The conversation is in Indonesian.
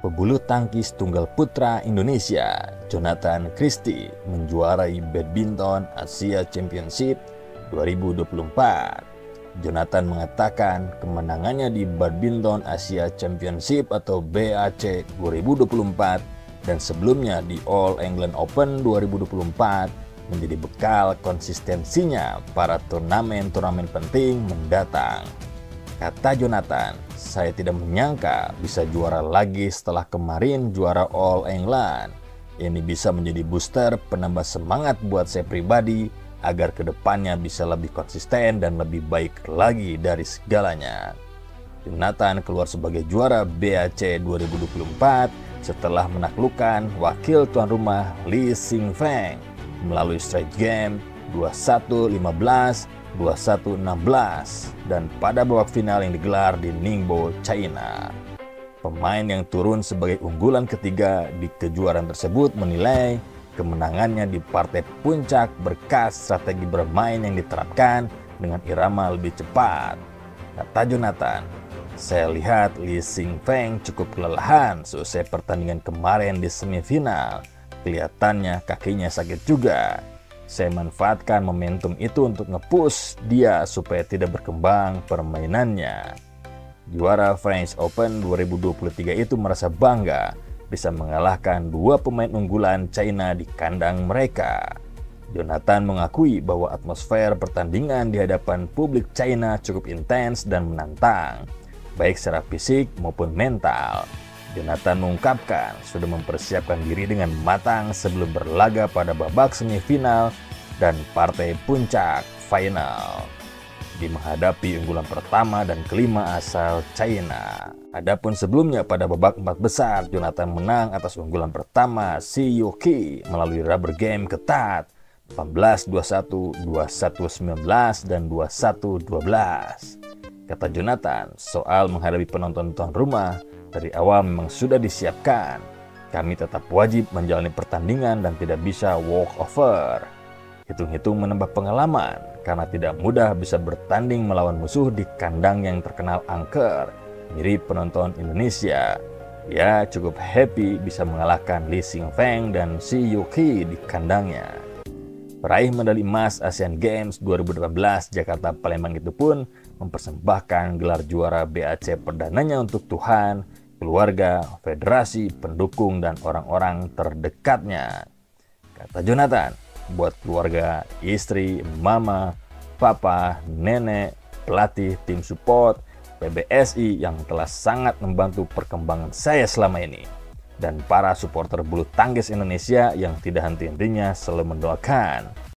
Pebulu tangkis tunggal putra Indonesia, Jonathan Christie, menjuarai Badminton Asia Championship 2024. Jonathan mengatakan kemenangannya di Badminton Asia Championship atau BAC 2024 dan sebelumnya di All England Open 2024 menjadi bekal konsistensinya para turnamen-turnamen penting mendatang. Kata Jonathan, "Saya tidak menyangka bisa juara lagi setelah kemarin juara All England. Ini bisa menjadi booster penambah semangat buat saya pribadi agar kedepannya bisa lebih konsisten dan lebih baik lagi dari segalanya." Jonathan keluar sebagai juara BAC 2024 setelah menaklukkan wakil tuan rumah Lee Xingfeng melalui straight game 21-15, 21-16 dan pada babak final yang digelar di Ningbo, China. Pemain yang turun sebagai unggulan ketiga di kejuaraan tersebut menilai kemenangannya di partai puncak berkas strategi bermain yang diterapkan dengan irama lebih cepat. Kata Jonathan, "Saya lihat Lee Xingfeng cukup kelelahan seusai pertandingan kemarin di semifinal. Kelihatannya kakinya sakit juga. Saya manfaatkan momentum itu untuk nge-push dia supaya tidak berkembang permainannya." Juara French Open 2023 itu merasa bangga bisa mengalahkan dua pemain unggulan China di kandang mereka. Jonathan mengakui bahwa atmosfer pertandingan di hadapan publik China cukup intens dan menantang, baik secara fisik maupun mental. Jonathan mengungkapkan sudah mempersiapkan diri dengan matang sebelum berlaga pada babak semifinal dan partai puncak final di menghadapi unggulan pertama dan kelima asal China. Adapun sebelumnya pada babak 4 besar, Jonathan menang atas unggulan pertama Si Yuki melalui rubber game ketat 18-21, 21-19, dan 21-12. Kata Jonathan, soal menghadapi penonton tuan rumah, dari awal memang sudah disiapkan. Kami tetap wajib menjalani pertandingan dan tidak bisa walk over. Hitung-hitung menambah pengalaman karena tidak mudah bisa bertanding melawan musuh di kandang yang terkenal angker, mirip penonton Indonesia. Ya cukup happy bisa mengalahkan Lee Xingfeng dan Si Yuki di kandangnya. Peraih medali emas Asian Games 2018 Jakarta Palembang itu pun mempersembahkan gelar juara BAC perdananya untuk Tuhan, keluarga, federasi, pendukung, dan orang-orang terdekatnya. Kata Jonathan, buat keluarga, istri, mama, papa, nenek, pelatih, tim support, PBSI yang telah sangat membantu perkembangan saya selama ini, dan para supporter bulu tangkis Indonesia yang tidak henti-hentinya selalu mendoakan